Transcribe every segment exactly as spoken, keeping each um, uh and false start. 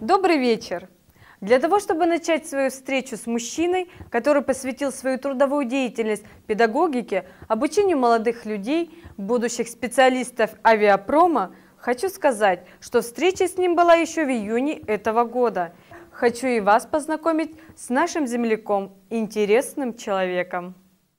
Добрый вечер! Для того, чтобы начать свою встречу с мужчиной, который посвятил свою трудовую деятельность педагогике, обучению молодых людей, будущих специалистов авиапрома, хочу сказать, что встреча с ним была еще в июне этого года. Хочу и вас познакомить с нашим земляком, интересным человеком.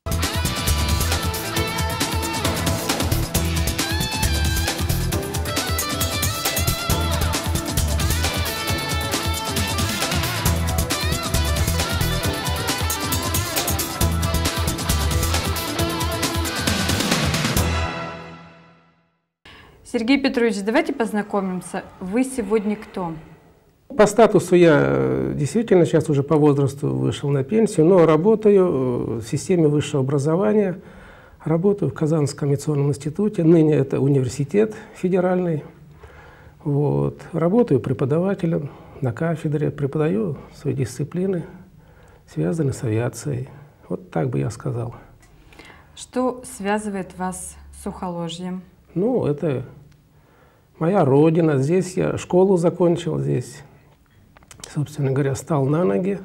Сергей Петрович, давайте познакомимся. Вы сегодня кто? По статусу я действительно сейчас уже по возрасту вышел на пенсию, но работаю в системе высшего образования, работаю в Казанском авиационном институте, ныне это университет федеральный. Вот. Работаю преподавателем на кафедре, преподаю свои дисциплины, связанные с авиацией. Вот так бы я сказал. Что связывает вас с Ухоложьем? Ну, это моя родина. Здесь я школу закончил, здесь, собственно говоря, стал на ноги.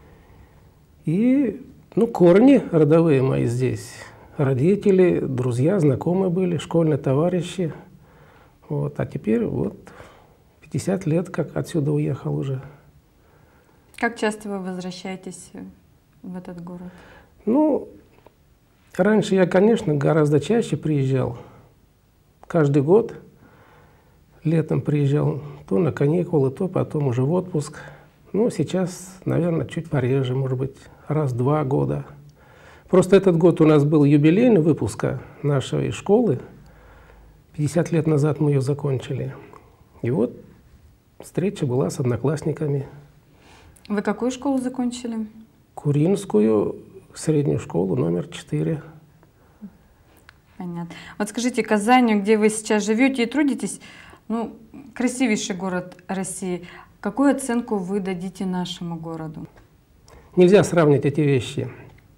И, ну, корни родовые мои здесь. Родители, друзья, знакомые были, школьные товарищи. Вот. А теперь вот пятьдесят лет, как отсюда уехал уже. Как часто вы возвращаетесь в этот город? Ну, раньше я, конечно, гораздо чаще приезжал. Каждый год летом приезжал то на каникулы, то потом уже в отпуск. Ну, сейчас, наверное, чуть пореже, может быть, раз-два года. Просто этот год у нас был юбилейный выпуска нашей школы. пятьдесят лет назад мы ее закончили. И вот встреча была с одноклассниками. Вы какую школу закончили? Куринскую среднюю школу номер четыре. Понятно. Вот скажите, Казань, где вы сейчас живете и трудитесь, ну, красивейший город России. Какую оценку вы дадите нашему городу? Нельзя сравнивать эти вещи,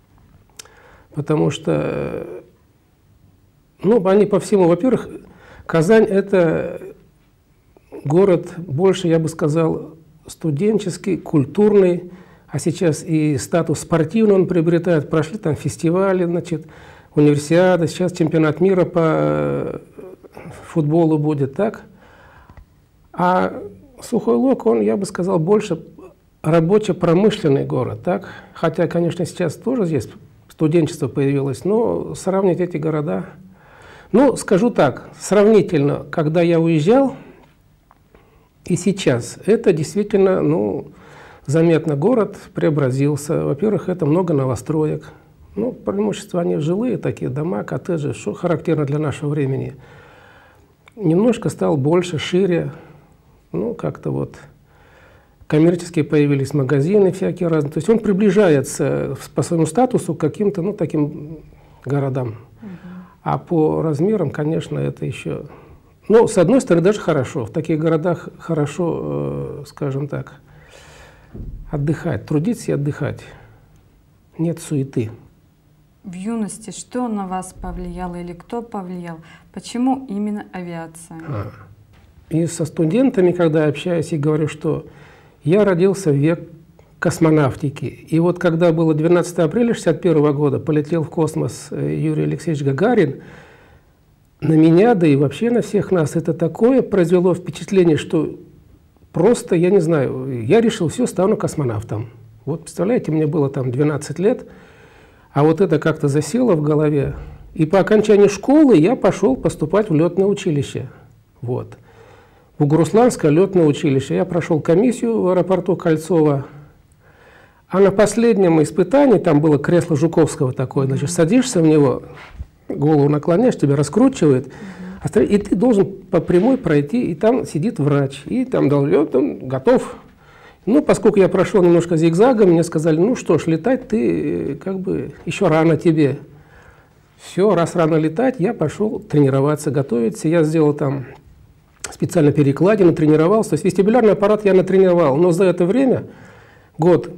потому что, ну, они по всему, во-первых, Казань — это город больше, я бы сказал, студенческий, культурный, а сейчас и статус спортивный он приобретает. Прошли там фестивали, значит, универсиада, сейчас чемпионат мира по футболу будет, так? А Сухой Лог, он, я бы сказал, больше рабоче-промышленный город, так? Хотя, конечно, сейчас тоже здесь студенчество появилось, но сравнить эти города... Ну, скажу так, сравнительно, когда я уезжал и сейчас, это действительно, ну, заметно город преобразился. Во-первых, это много новостроек. Ну, преимущество они жилые такие дома, коттеджи, что характерно для нашего времени. Немножко стал больше, шире. Ну, как-то вот коммерческие появились магазины всякие разные. То есть он приближается по своему статусу к каким-то, ну, таким городам. Uh-huh. А по размерам, конечно, это еще... Ну, с одной стороны, даже хорошо. В таких городах хорошо, э, скажем так, отдыхать, трудиться и отдыхать. Нет суеты. В юности что на вас повлияло или кто повлиял? Почему именно авиация? А. И со студентами, когда общаюсь, и говорю, что я родился в век космонавтики. И вот когда было двенадцатое апреля шестьдесят первого года, полетел в космос Юрий Алексеевич Гагарин, на меня, да и вообще на всех нас это такое произвело впечатление, что просто, я не знаю, я решил, все, стану космонавтом. Вот представляете, мне было там двенадцать лет, а вот это как-то засело в голове. И по окончании школы я пошел поступать в летное училище. Вот. В Бугурусланское летное училище. Я прошел комиссию в аэропорту Кольцово. А на последнем испытании, там было кресло Жуковского такое, значит, садишься в него, голову наклоняешь, тебя раскручивает, и ты должен по прямой пройти, и там сидит врач, и там дал лед, он готов. Ну, поскольку я прошел немножко зигзагом, мне сказали, ну что ж, летать ты, как бы, еще рано тебе. Все, раз рано летать, я пошел тренироваться, готовиться. Я сделал там специально перекладину, тренировался. То есть вестибулярный аппарат я натренировал. Но за это время, год,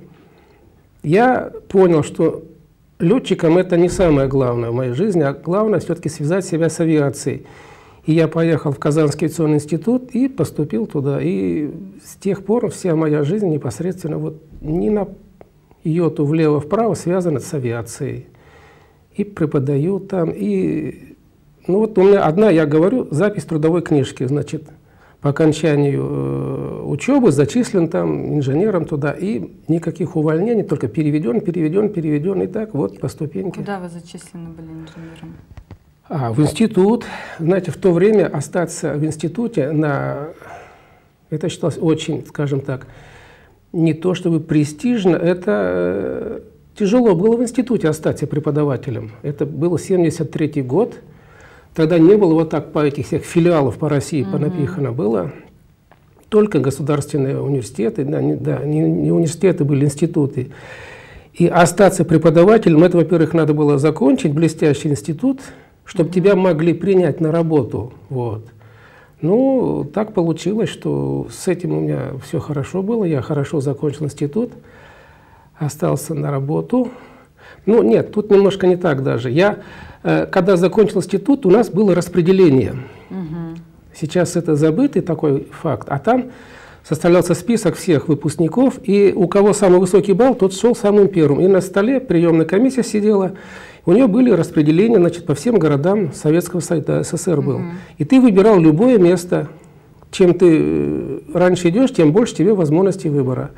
я понял, что летчиком это не самое главное в моей жизни, а главное все-таки связать себя с авиацией. И я поехал в Казанский авиационный институт и поступил туда. И с тех пор вся моя жизнь непосредственно вот ни на йоту влево-вправо связана с авиацией. И преподаю там, и... Ну вот у меня одна, я говорю, запись трудовой книжки, значит, по окончанию э, учебы зачислен там инженером туда, и никаких увольнений, только переведен, переведен, переведен, и так вот по ступеньке. Куда вы зачислены были инженером? А, в институт. Знаете, в то время остаться в институте, на... это считалось очень, скажем так, не то чтобы престижно, это тяжело было в институте остаться преподавателем. Это был семьдесят третий год. Тогда не было вот так по этих всех филиалов по России mm-hmm. понапихано было. Только государственные университеты, да, не, да, не, не университеты, были институты. И остаться преподавателем, это, во-первых, надо было закончить блестящий институт, чтобы mm-hmm. тебя могли принять на работу. Вот. Ну, так получилось, что с этим у меня все хорошо было. Я хорошо закончил институт, остался на работу. Ну, нет, тут немножко не так даже. Я, э, когда закончил институт, у нас было распределение. Угу. Сейчас это забытый такой факт. А там составлялся список всех выпускников, и у кого самый высокий балл, тот шел самым первым. И на столе приемная комиссия сидела. У нее были распределения, значит, по всем городам Советского Союза, СССР был. Mm-hmm. И ты выбирал любое место. Чем ты раньше идешь, тем больше тебе возможностей выбора.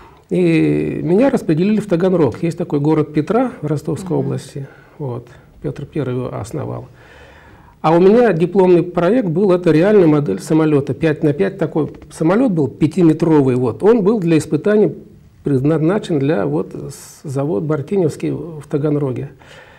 И меня распределили в Таганрог. Есть такой город Петра в Ростовской mm-hmm. области. Вот. Петр Первый его основал. А у меня дипломный проект был, это реальная модель самолета. пять на пять такой самолет был, пятиметровый. Вот. Он был для испытаний предназначен для вот, завод Бартиневский в Таганроге.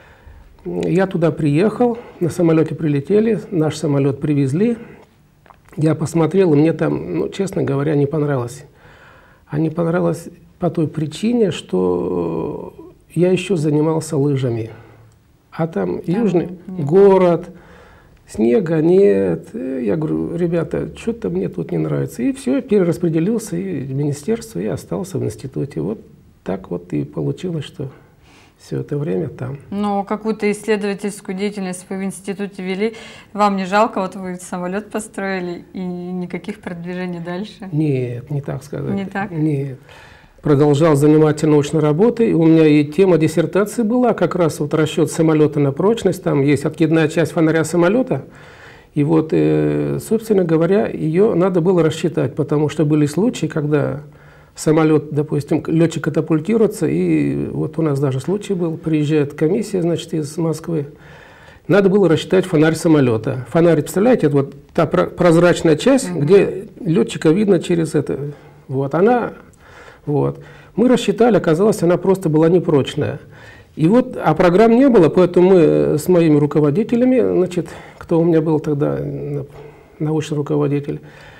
Я туда приехал, на самолете прилетели, наш самолет привезли. Я посмотрел, и мне там, ну, честно говоря, не понравилось. А не понравилось по той причине, что я еще занимался лыжами. А там да, южный нет. город, снега нет. Я говорю, ребята, что-то мне тут не нравится. И все, перераспределился и в министерство, и остался в институте. Вот так вот и получилось, что все это время там. Но какую-то исследовательскую деятельность вы в институте вели. Вам не жалко, вот вы самолет построили и никаких продвижений дальше? Нет, не так сказать. Не так? Нет. Продолжал заниматься научной работой. У меня и тема диссертации была как раз вот расчет самолета на прочность. Там есть откидная часть фонаря самолета. И вот, э, собственно говоря, ее надо было рассчитать, потому что были случаи, когда самолет, допустим, летчик катапультируется, и вот у нас даже случай был, приезжает комиссия, значит, из Москвы. Надо было рассчитать фонарь самолета. Фонарь, представляете, это вот та прозрачная часть, mm-hmm. где летчика видно через это. Вот она, вот. Мы рассчитали, оказалось, она просто была непрочная. И вот, а программ не было, поэтому мы с моими руководителями, значит, кто у меня был тогда, научный руководитель,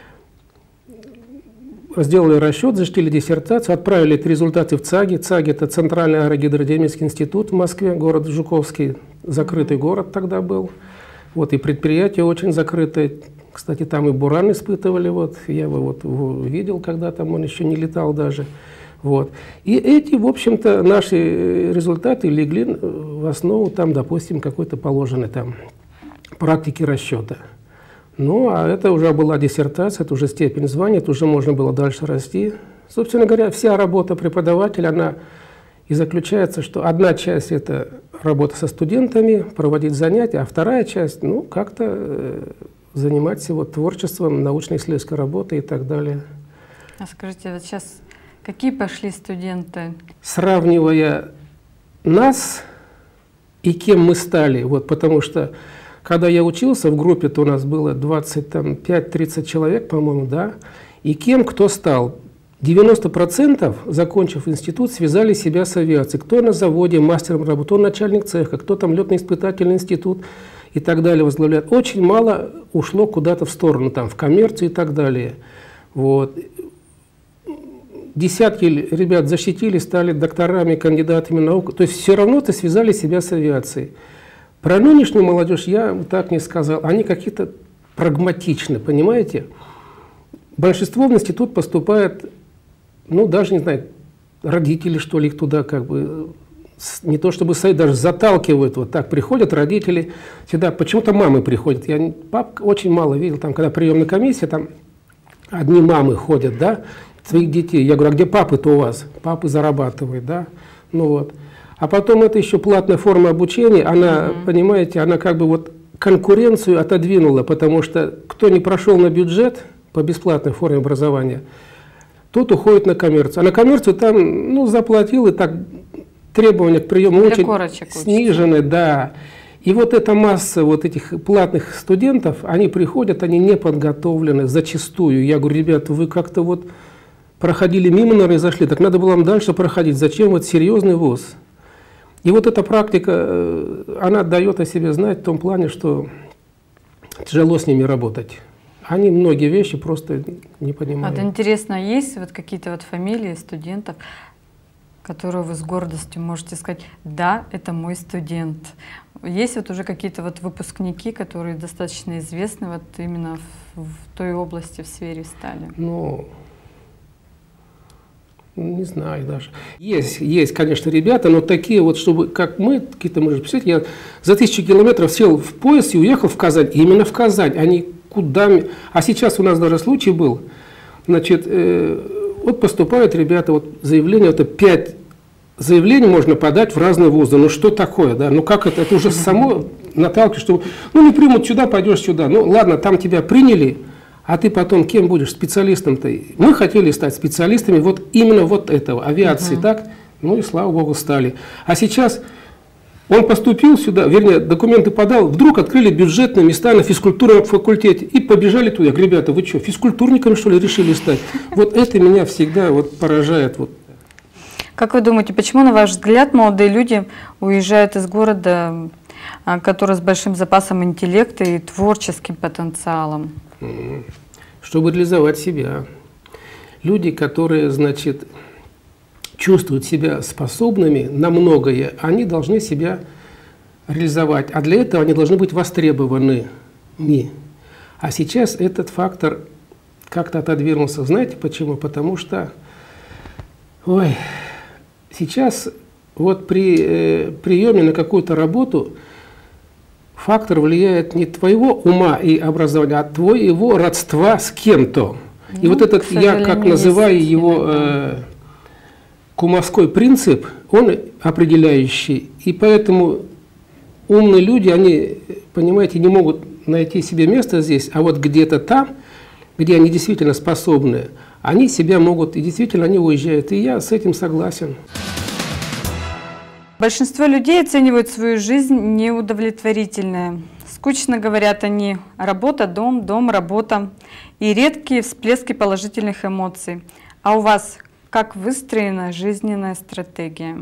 сделали расчет, защитили диссертацию, отправили эти результаты в ЦАГИ. ЦАГИ – это Центральный аэрогидродинамический институт в Москве, город Жуковский, закрытый город тогда был. Вот, и предприятие очень закрытое. Кстати, там и Буран испытывали, вот, я его вот видел, когда там он еще не летал даже. Вот. И эти, в общем-то, наши результаты легли в основу, там, допустим, какой-то положенной там практики расчета. Ну, а это уже была диссертация, это уже степень звания, это уже можно было дальше расти. Собственно говоря, вся работа преподавателя, она и заключается, что одна часть – это работа со студентами, проводить занятия, а вторая часть, ну, как-то э, заниматься вот творчеством, научно-исследовательской работой и так далее. А скажите, вот сейчас какие пошли студенты? Сравнивая нас и кем мы стали, вот, потому что когда я учился, в группе, то у нас было двадцать пять-тридцать человек, по-моему, да, и кем кто стал. девяносто процентов, закончив институт, связали себя с авиацией. Кто на заводе, мастером работы, кто начальник цеха, кто там летно-испытательный институт и так далее возглавляет. Очень мало ушло куда-то в сторону, там, в коммерцию и так далее. Вот. Десятки ребят защитили, стали докторами, кандидатами наук. То есть все равно-то связали себя с авиацией. Про нынешнюю молодежь я так не сказал. Они какие-то прагматичны, понимаете? Большинство в институт поступает, ну, даже, не знаю, родители, что ли, их туда как бы не то чтобы стоит, даже заталкивают, вот так приходят родители, всегда, почему-то мамы приходят, я пап очень мало видел, там, когда приемная комиссия, там одни мамы ходят, да, своих детей, я говорю, а где папы-то у вас? Папы зарабатывают, да, ну вот. А потом это еще платная форма обучения, она, mm-hmm. понимаете, она как бы вот конкуренцию отодвинула, потому что кто не прошел на бюджет по бесплатной форме образования, тот уходит на коммерцию. А на коммерцию там, ну, заплатил, и так требования к приему очень снижены, да. И вот эта масса вот этих платных студентов, они приходят, они не подготовлены зачастую. Я говорю, ребята, вы как-то вот проходили мимо, наверное, и зашли, так надо было вам дальше проходить. Зачем вот серьезный вуз? И вот эта практика, она дает о себе знать в том плане, что тяжело с ними работать. Они многие вещи просто не понимают. Вот интересно, есть вот какие-то вот фамилии студентов, которые вы с гордостью можете сказать, да, это мой студент. Есть вот уже какие-то вот выпускники, которые достаточно известны вот именно в, в той области, в сфере стали? Ну, не знаю даже. Есть, есть, конечно, ребята, но такие вот, чтобы, как мы, какие-то, может, представить, я за тысячу километров сел в поезд и уехал в Казань, именно в Казань, а не куда. А сейчас у нас даже случай был, значит, э, вот поступают ребята, вот заявление, это пять заявлений можно подать в разные вузы. Ну что такое, да? Ну как это? Это уже само наталкивает, что ну не примут сюда, пойдешь сюда. Ну ладно, там тебя приняли, а ты потом кем будешь? Специалистом-то? Мы хотели стать специалистами вот именно вот этого, авиации, uh-huh. так? Ну и слава богу стали. А сейчас он поступил сюда, вернее, документы подал, вдруг открыли бюджетные места на физкультурном факультете и побежали туда. Я говорю, ребята, вы что, физкультурниками что ли решили стать? Вот это меня всегда вот поражает. Вот. Как вы думаете, почему, на ваш взгляд, молодые люди уезжают из города, который с большим запасом интеллекта и творческим потенциалом? Чтобы реализовать себя. Люди, которые, значит, чувствуют себя способными на многое, они должны себя реализовать. А для этого они должны быть востребованы. А сейчас этот фактор как-то отодвинулся. Знаете почему? Потому что, ой, сейчас вот при э, приеме на какую-то работу фактор влияет не твоего ума и образования, а твоего родства с кем-то. Ну, и вот этот, я как называю его э, кумовской принцип, он определяющий. И поэтому умные люди, они, понимаете, не могут найти себе место здесь, а вот где-то там, где они действительно способны, они себя могут, и действительно они уезжают. И я с этим согласен. Большинство людей оценивают свою жизнь неудовлетворительной. Скучно говорят они: работа, дом, дом, работа. И редкие всплески положительных эмоций. А у вас как выстроена жизненная стратегия?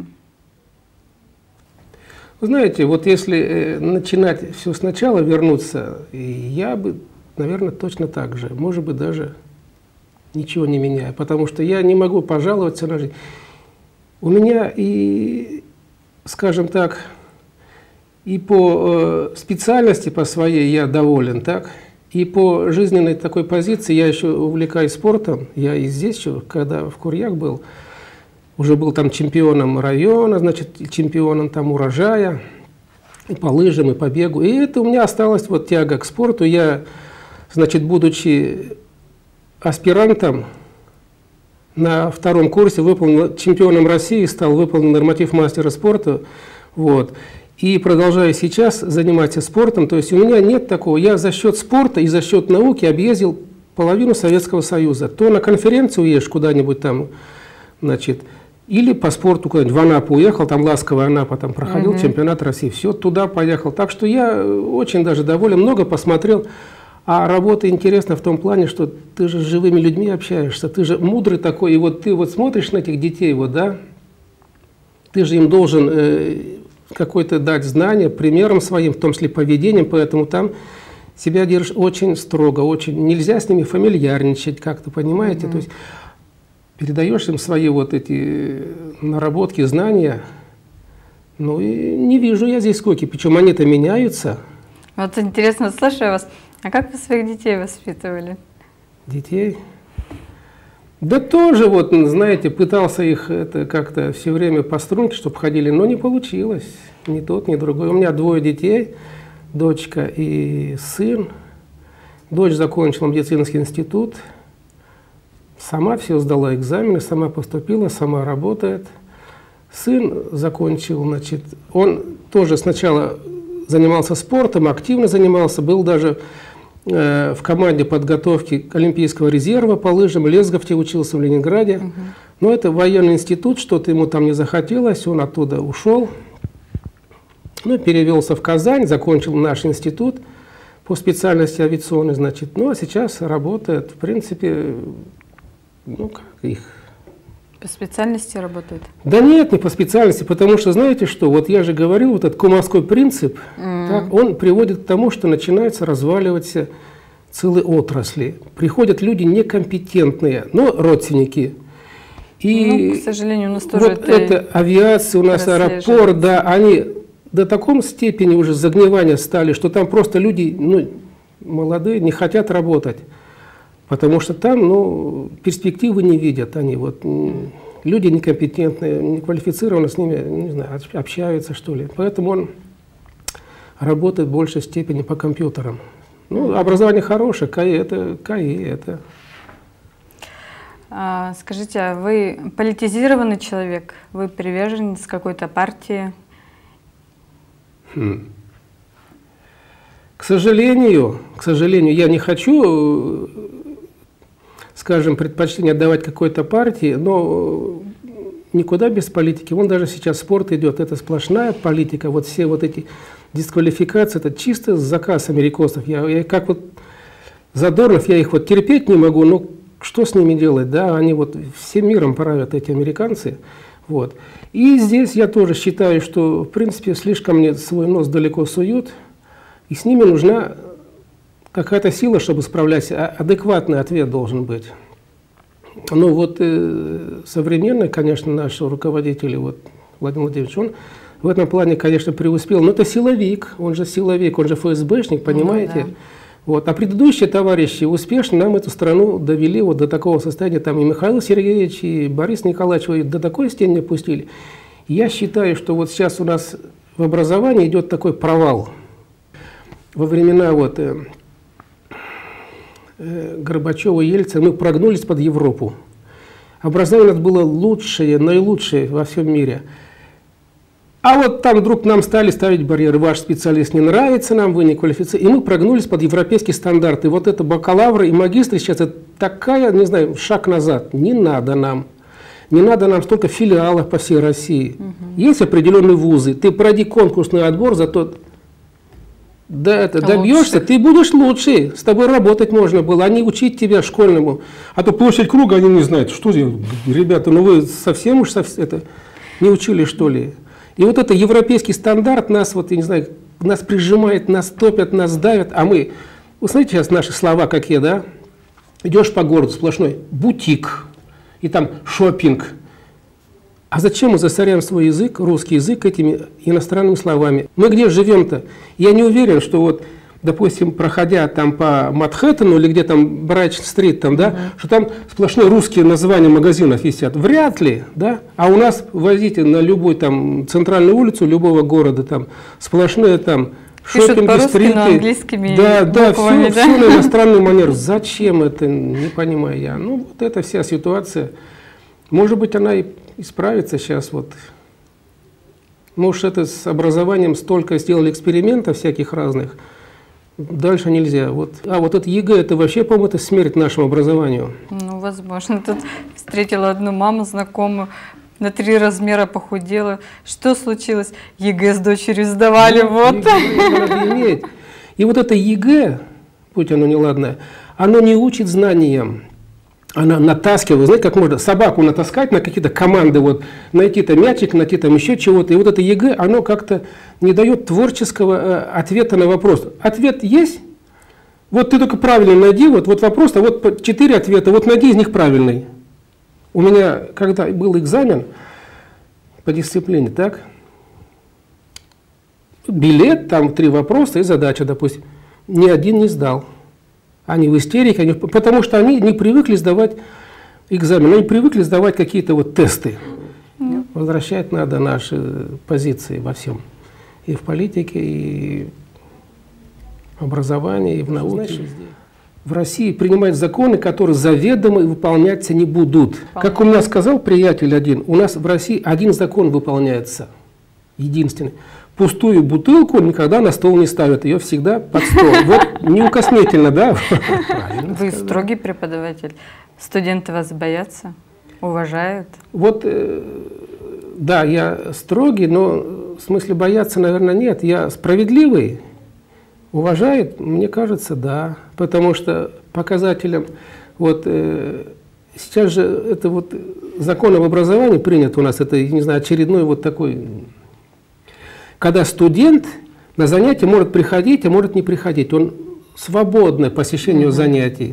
Вы знаете, вот если начинать все сначала, вернуться, я бы, наверное, точно так же, может быть, даже ничего не меняя, потому что я не могу пожаловаться на жизнь. У меня и, скажем так, и по э, специальности по своей я доволен, так, и по жизненной такой позиции я еще увлекаюсь спортом. Я и здесь еще, когда в Курьях был, уже был там чемпионом района, значит, чемпионом там урожая, и по лыжам, и по бегу. И это у меня осталась вот тяга к спорту. Я, значит, будучи аспирантом, на втором курсе выполнил, чемпионом России стал, выполнил норматив мастера спорта. Вот. И продолжаю сейчас заниматься спортом. То есть у меня нет такого. Я за счет спорта и за счет науки объездил половину Советского Союза. То на конференцию уедешь куда-нибудь там, значит, или по спорту куда-нибудь в Анапу уехал, там Ласковая Анапа, там проходил uh-huh. чемпионат России. Все, туда поехал. Так что я очень даже доволен, много посмотрел. А работа интересна в том плане, что ты же с живыми людьми общаешься, ты же мудрый такой, и вот ты вот смотришь на этих детей, вот, да, ты же им должен э, какое-то дать знание, примером своим, в том числе поведением, поэтому там себя держишь очень строго, очень, нельзя с ними фамильярничать, как-то, понимаете, mm-hmm. то есть передаешь им свои вот эти наработки, знания, ну и не вижу я здесь сколько, причем они-то меняются. Вот интересно, слушаю вас. А как вы своих детей воспитывали? Детей? Да тоже, вот, знаете, пытался их это как-то все время по струнке, чтобы ходили, но не получилось. Ни тот, ни другой. У меня двое детей, дочка и сын. Дочь закончила медицинский институт, сама все сдала экзамены, сама поступила, сама работает. Сын закончил, значит, он тоже сначала занимался спортом, активно занимался, был даже э, в команде подготовки Олимпийского резерва по лыжам, Лесговте учился в Ленинграде. Угу. Но это военный институт, что-то ему там не захотелось, он оттуда ушел. Ну, перевелся в Казань, закончил наш институт по специальности авиационной, значит, ну, а сейчас работает, в принципе, ну, как их... По специальности работает? Да нет, не по специальности, потому что, знаете что, вот я же говорил, вот этот кумовской принцип, mm. так, он приводит к тому, что начинаются разваливаться целые отрасли. Приходят люди некомпетентные, но родственники. И ну, к сожалению, у нас тоже вот это... это авиация, у нас аэропорт, да, они до такой степени уже загнивания стали, что там просто люди, ну, молодые, не хотят работать. Потому что там, ну, перспективы не видят они, вот, люди некомпетентные, неквалифицированно с ними, не знаю, общаются, что ли. Поэтому он работает в большей степени по компьютерам. Ну, образование хорошее, КАИ это КАИ, это... А, скажите, а вы политизированный человек? Вы приверженец какой-то партии? Хм. К сожалению, к сожалению, я не хочу... скажем, предпочтение отдавать какой-то партии, но никуда без политики. Вон даже сейчас спорт идет, это сплошная политика, вот все вот эти дисквалификации, это чисто заказ америкосов. Я, я как вот Задорнов, я их вот терпеть не могу, но что с ними делать, да, они вот всем миром правят, эти американцы, вот. И здесь я тоже считаю, что, в принципе, слишком мне свой нос далеко суют, и с ними нужна какая-то сила, чтобы справляться, адекватный ответ должен быть. Ну вот э, современный, конечно, наш руководитель, вот, Владимир Владимирович, он в этом плане, конечно, преуспел, но это силовик, он же силовик, он же ФСБшник, понимаете? Ну, да. Вот. А предыдущие товарищи успешно нам эту страну довели вот до такого состояния, там и Михаил Сергеевич, и Борис Николаевич до такой степени опустили. Я считаю, что вот сейчас у нас в образовании идет такой провал. Во времена вот... Э, Горбачева и Ельцина, мы прогнулись под Европу. Образование у нас было лучшее, наилучшее во всем мире. А вот там вдруг нам стали ставить барьеры. Ваш специалист не нравится нам, вы не квалифицированы. И мы прогнулись под европейские стандарты. Вот это бакалавры и магистры сейчас это такая, не знаю, шаг назад. Не надо нам. Не надо нам столько филиалов по всей России. Угу. Есть определенные вузы. Ты пройди конкурсный отбор, зато... Да, это добьешься, лучше. Ты будешь лучше, с тобой работать можно было, а не учить тебя школьному. А то площадь круга они не знают, что ребята, ну вы совсем уж совсем, это, не учили, что ли. И вот это европейский стандарт нас, вот, я не знаю, нас прижимает, нас топят, нас давят, а мы, вы знаете сейчас наши слова какие, да? Идешь по городу, сплошной бутик, и там шопинг. А зачем мы засоряем свой язык, русский язык, этими иностранными словами? Мы где живем-то? Я не уверен, что вот, допустим, проходя там по Манхэттену или где там Брайт-стрит, там, да, uh-huh. что там сплошные русские названия магазинов висят. Вряд ли, да? А у нас возите на любой там центральную улицу любого города, там сплошные там шопинги, стриты. На английскими да, да, буквами, все, да? все на иностранный манер. Зачем это, не понимаю я. Ну, вот эта вся ситуация, может быть, она и исправиться сейчас вот. Может, это с образованием столько сделали экспериментов всяких разных, дальше нельзя. Вот. А вот это ЕГЭ, это вообще, по-моему, это смерть нашему образованию. Ну, возможно. Тут встретила одну маму знакомую, на три размера похудела. Что случилось? ЕГЭ с дочерью сдавали, ну, вот. ЕГЭ надо иметь. И вот это ЕГЭ, будь оно неладное, оно не учит знаниям. Она натаскивает, знаете, как можно собаку натаскать на какие-то команды, вот, найти-то мячик, найти там еще чего-то. И вот это ЕГЭ, оно как-то не дает творческого э, ответа на вопрос. Ответ есть, вот ты только правильно найди, вот, вот вопрос, а вот четыре ответа, вот найди из них правильный. У меня, когда был экзамен по дисциплине, так, билет, там три вопроса и задача, допустим, ни один не сдал. Они в истерике, они, потому что они не привыкли сдавать экзамен. Они привыкли сдавать какие-то вот тесты. Mm. Возвращать надо наши позиции во всем. И в политике, и в образовании, и в науке. Знаешь, в России принимают законы, которые заведомо выполняться не будут. Понятно. Как у меня сказал приятель один, у нас в России один закон выполняется, единственный. Пустую бутылку никогда на стол не ставят, ее всегда под стол. Вот неукоснительно, да? Вы строгий преподаватель. Студенты вас боятся, уважают? Вот, да, я строгий, но в смысле бояться, наверное, нет. Я справедливый. Уважает, мне кажется, да, потому что показателем, вот э, сейчас же это вот закон об образовании принят у нас, это, не знаю, очередной вот такой, когда студент на занятия может приходить, а может не приходить, он свободное посещение mm-hmm. занятий,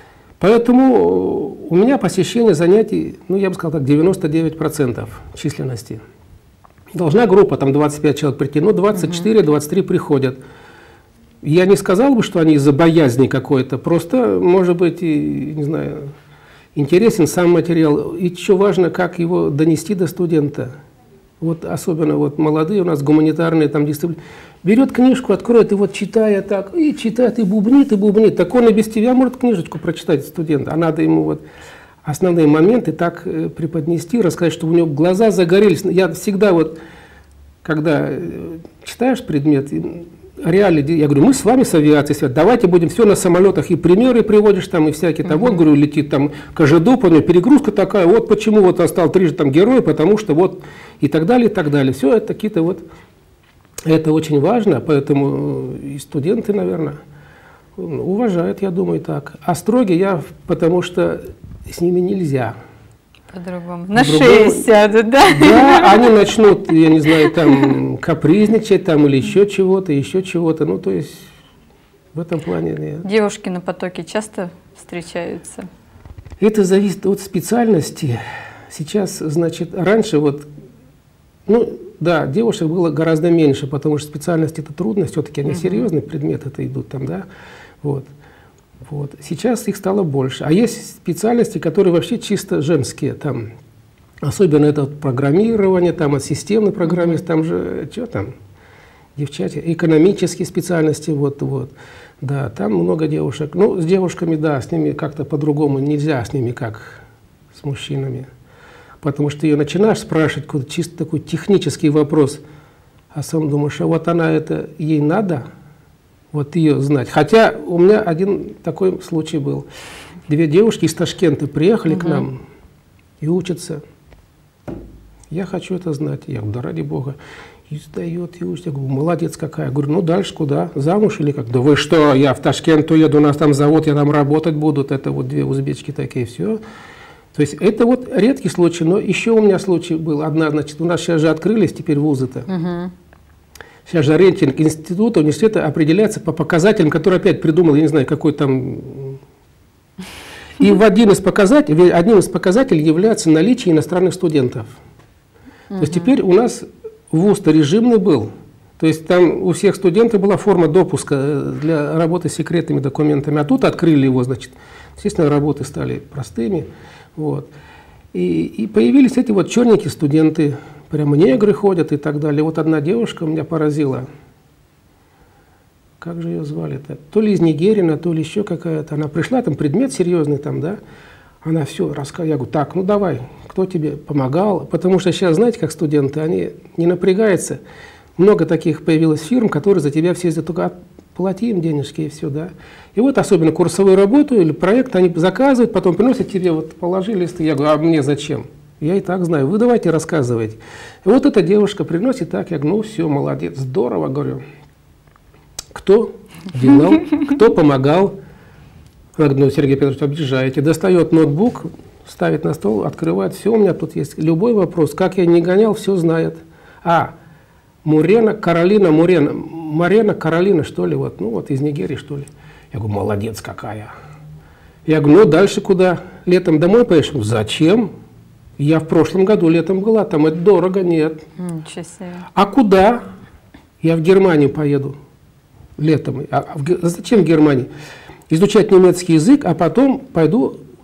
поэтому у меня посещение занятий, ну я бы сказал так, девяносто девять процентов численности. Должна группа, там двадцать пять человек прийти, но двадцать четыре — двадцать три приходят. Я не сказал бы, что они из-за боязни какой-то, просто, может быть, и, не знаю, интересен сам материал. И еще важно, как его донести до студента. Вот особенно вот молодые у нас гуманитарные там дисциплины. Берет книжку, откроет, и вот читая так, и читает, и бубнит, и бубнит. Так он и без тебя может книжечку прочитать, студент. А надо ему вот основные моменты так преподнести, рассказать, чтобы у него глаза загорелись. Я всегда вот, когда читаешь предмет, реально, я говорю, мы с вами с авиацией, давайте будем все на самолетах, и примеры приводишь там, и всякие, там, uh-huh. вот, говорю, летит там Кожедуб, у него перегрузка такая, вот почему вот он стал трижды там герой, потому что вот, и так далее, и так далее. Все это какие-то вот, это очень важно, поэтому и студенты, наверное, уважают, я думаю, так. А строгий я, потому что с ними нельзя. По-другому. На шею сядут, да? Да, они начнут, я не знаю, там капризничать там или еще чего-то, еще чего-то. Ну, то есть в этом плане нет. Девушки на потоке часто встречаются? Это зависит от специальности. Сейчас, значит, раньше вот, ну, да, девушек было гораздо меньше, потому что специальность это трудно, все-таки они угу. серьезные предметы это идут там, да, вот. Вот. Сейчас их стало больше. А есть специальности, которые вообще чисто женские. Там, особенно это программирование, там, системный программист, там же, что там, девчата, экономические специальности, вот, вот. Да, там много девушек. Ну, с девушками, да, с ними как-то по-другому нельзя, с ними как с мужчинами. Потому что ее начинаешь спрашивать какой-то чисто такой технический вопрос, а сам думаешь, а вот она это, ей надо? Вот ее знать. Хотя у меня один такой случай был. Две девушки из Ташкента приехали угу. к нам и учатся. Я хочу это знать. Я говорю, да ради Бога. И сдает, и учится. Я говорю, молодец какая. Я говорю, ну дальше куда? Замуж или как? Да вы что, я в Ташкент уеду, у нас там завод, я там работать буду. Это вот две узбечки такие, все. То есть это вот редкий случай. Но еще у меня случай был. Одна, значит, у нас сейчас же открылись теперь вузы-то. Угу. Сейчас же рейтинг института, университета определяется по показателям, которые опять придумал, я не знаю, какой там. И в один из показателей, одним из показателей является наличие иностранных студентов. То есть теперь у нас вуз-то режимный был. То есть там у всех студентов была форма допуска для работы с секретными документами, а тут открыли его, значит, естественно, работы стали простыми. Вот. И, и появились эти вот черненькие студенты. Прямо негры ходят и так далее. Вот одна девушка меня поразила. Как же ее звали-то? То ли из Нигерии, то ли еще какая-то. Она пришла, там предмет серьезный там, да. Она все рассказывала. Я говорю, так, ну давай, кто тебе помогал? Потому что сейчас, знаете, как студенты, они не напрягаются. Много таких появилось фирм, которые за тебя все ездят, только плати им денежки и все, да. И вот особенно курсовую работу или проект они заказывают, потом приносят тебе, вот положи листы. Я говорю, а мне зачем? Я и так знаю, вы давайте рассказывайте. И вот эта девушка приносит так, я говорю, ну все, молодец, здорово, говорю. Кто делал, кто помогал? Она говорит, ну, Сергей Петрович, объезжаете. Достает ноутбук, ставит на стол, открывает, все, у меня тут есть любой вопрос, как я не гонял, все знает. А, Мурена, Каролина, Мурена, Марена, Каролина, что ли, вот, ну вот из Нигерии, что ли. Я говорю, молодец какая. Я говорю, ну дальше куда? Летом домой поедешь? Зачем? Я в прошлом году летом была, там это дорого, нет. Ничего себе. А куда? Я в Германию поеду летом. А в, зачем в Германии? Изучать немецкий язык, а потом пойду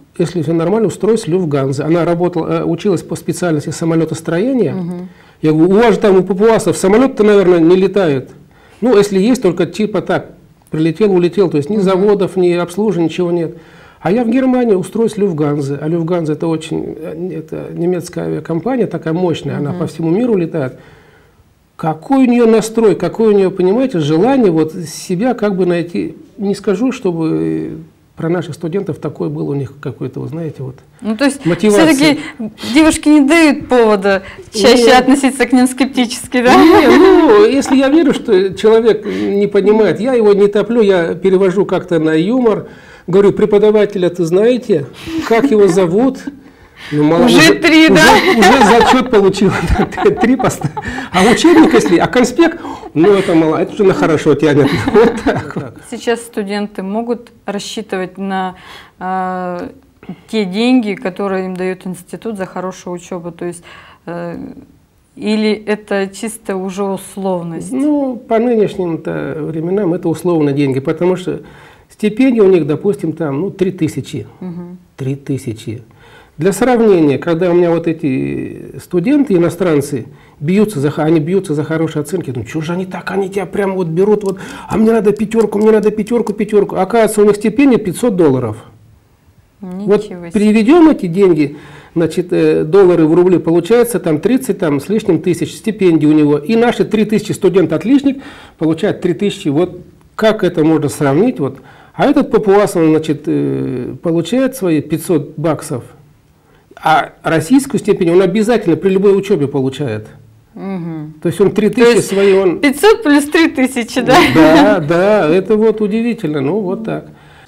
если все нормально, устроюсь в Люфтганзе. Она работала, училась по специальности самолетостроения. Угу. Я говорю, у вас же там у папуасов самолет-то, наверное, не летает. Ну, если есть, только типа так, прилетел, улетел, то есть ни угу. заводов, ни обслуживания, ничего нет. А я в Германии устроюсь в Люфтганзе. А Люфтганзе это очень, это немецкая авиакомпания, такая мощная, угу. она по всему миру летает. Какой у нее настрой, какое у нее, понимаете, желание вот себя как бы найти. Не скажу, чтобы про наших студентов такой был у них какой-то, вы знаете, вот ну, то есть мотивация. Все-таки девушки не дают повода чаще Нет. относиться к ним скептически, да? Нет, ну, если я верю, что человек не понимает, я его не топлю, я перевожу как-то на юмор. Говорю, преподавателя, ты знаете, как его зовут? Ну, мало, уже, уже три, уже, да? Уже зачет получил, три поста. А учебник, если, а конспект, ну это мало, это уже на хорошо тянет. Вот так вот. Сейчас студенты могут рассчитывать на э, те деньги, которые им дает институт за хорошую учебу, то есть э, или это чисто уже условность? Ну, по нынешним-то временам это условно деньги, потому что стипендия у них, допустим, там, ну, три тысячи. Три тысячи. Для сравнения, когда у меня вот эти студенты, иностранцы, бьются за, они бьются за хорошие оценки, ну, что же они так, они тебя прям вот берут, вот, а мне надо пятерку, мне надо пятерку, пятерку. Оказывается, у них стипендия пятьсот долларов. Ничего вот себе. Переведем эти деньги, значит, доллары в рубли, получается там тридцать там, с лишним тысяч стипендий у него. И наши три тысячи студент-отличник получают три тысячи. Вот как это можно сравнить? Вот. А этот папуас, он, значит, получает свои пятьсот баксов. А российскую степень он обязательно при любой учебе получает. Угу. То есть он три тысячи свои... Он... пятьсот плюс три тысячи, да? Да, да, это вот удивительно. Ну, вот так.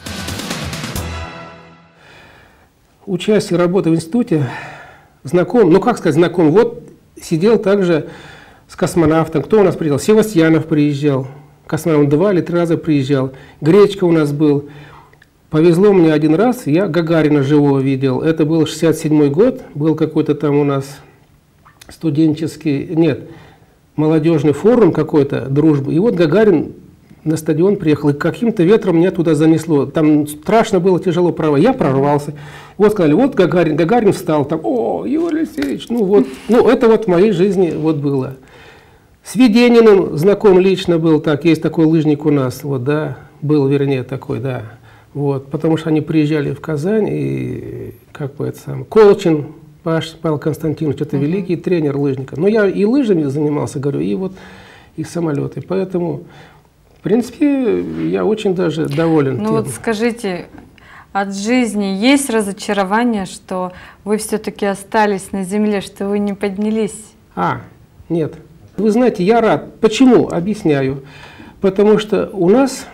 Учась и работая в институте, знаком, ну как сказать знаком, вот сидел также с космонавтом. Кто у нас приезжал? Севастьянов приезжал. Космонавт два или три раза приезжал. Гречка у нас был. Повезло мне один раз, я Гагарина живого видел. Это был шестьдесят седьмой год, был какой-то там у нас студенческий, нет, молодежный форум какой-то, дружбы. И вот Гагарин на стадион приехал, и каким-то ветром меня туда занесло. Там страшно было, тяжело право. Я прорвался. Вот сказали, вот Гагарин, Гагарин встал, там, о, Юрий Алексеевич, ну вот, ну это вот в моей жизни вот было. С Ведениным знаком лично был, так, есть такой лыжник у нас, вот, да, был, вернее, такой, да. Вот, потому что они приезжали в Казань, и как бы это самое, Колчин Паш Павел Константинович, это uh-huh. великий тренер лыжника. Но я и лыжами занимался, говорю, и вот и самолеты. Поэтому, в принципе, я очень даже доволен. Ну вот скажите, от жизни есть разочарование, что вы все-таки остались на земле, что вы не поднялись? А, нет. Вы знаете, я рад. Почему? Объясняю. Потому что у нас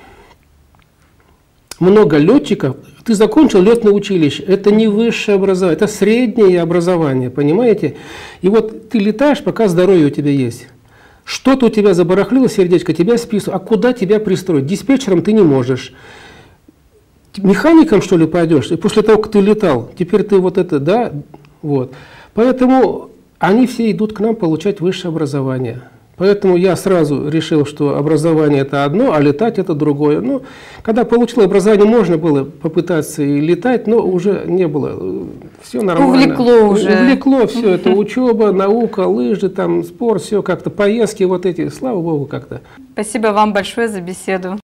много летчиков. Ты закончил летное училище. Это не высшее образование, это среднее образование, понимаете? И вот ты летаешь, пока здоровье у тебя есть. Что-то у тебя забарахлило, сердечко, тебя списывают. А куда тебя пристроить? Диспетчером ты не можешь. Механиком, что ли, пойдешь? И после того, как ты летал, теперь ты вот это, да? Вот. Поэтому они все идут к нам получать высшее образование. Поэтому я сразу решил, что образование это одно, а летать это другое. Ну, когда получил образование, можно было попытаться и летать, но уже не было. Все нормально. Увлекло уже. Увлекло все это. Учеба, наука, лыжи, там, спорт, все как-то, поездки вот эти. Слава Богу, как-то. Спасибо вам большое за беседу.